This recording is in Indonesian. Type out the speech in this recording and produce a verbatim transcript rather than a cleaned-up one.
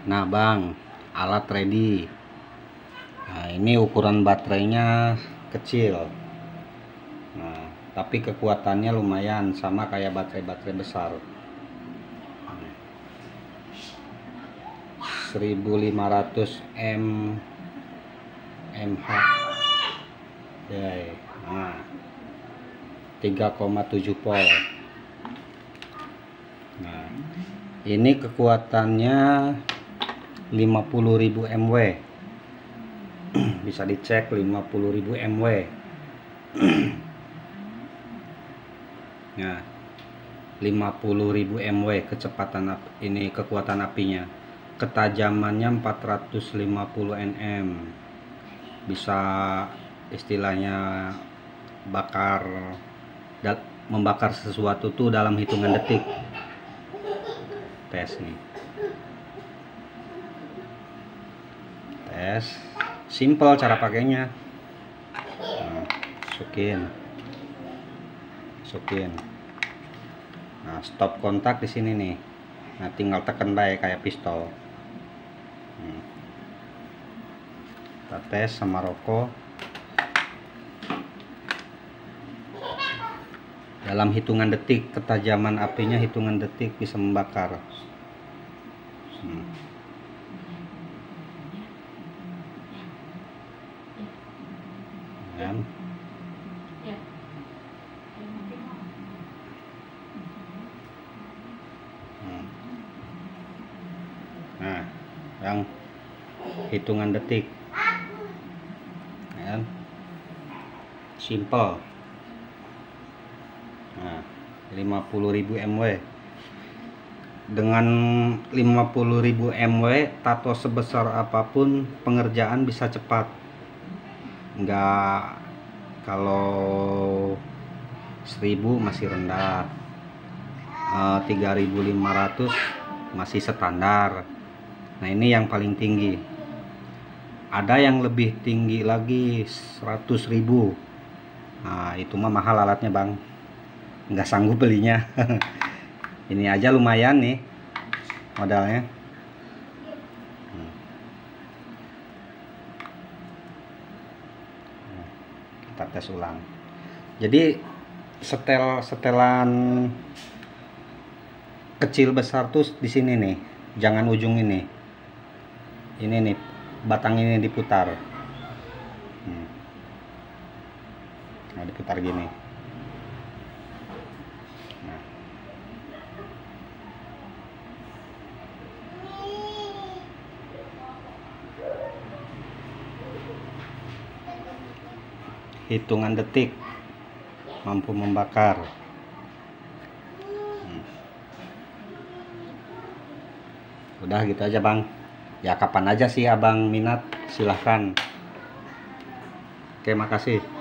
Nah bang, alat ready. Nah ini ukuran baterainya kecil, nah tapi kekuatannya lumayan, sama kayak baterai-baterai besar. seribu lima ratus mAh ya, nah tiga koma tujuh volt. Nah ini kekuatannya lima puluh ribu mW, bisa dicek lima puluh ribu mW. Nah lima puluh ribu mW kecepatan api, ini kekuatan apinya. Ketajamannya empat ratus lima puluh nm, bisa istilahnya bakar, membakar sesuatu tuh dalam hitungan detik. Tes nih, tes simple cara pakainya. Nah, masukin masukin nah stop kontak di sini nih. Nah tinggal tekan baik kayak pistol. hmm. Kita tes sama rokok. Dalam hitungan detik, ketajaman apinya hitungan detik bisa membakar. hmm. Dan nah yang hitungan detik ya, simple. Nah lima puluh ribu mW, dengan lima puluh ribu mW tato sebesar apapun pengerjaan bisa cepat. Enggak, kalau seribu masih rendah, e, tiga ribu lima ratus masih standar. Nah ini yang paling tinggi. Ada yang lebih tinggi lagi, seratus ribu. Nah itu mah mahal alatnya bang, nggak sanggup belinya. Ini aja lumayan nih modalnya. Kita tes ulang. Jadi setel setelan kecil besar tuh di sini nih, jangan ujung ini. Ini nih batang ini diputar. Hmm. Nah diputar gini. Nah. Hitungan detik mampu membakar. hmm. Udah gitu aja bang. Ya kapan aja sih abang minat, silahkan. Oke, makasih.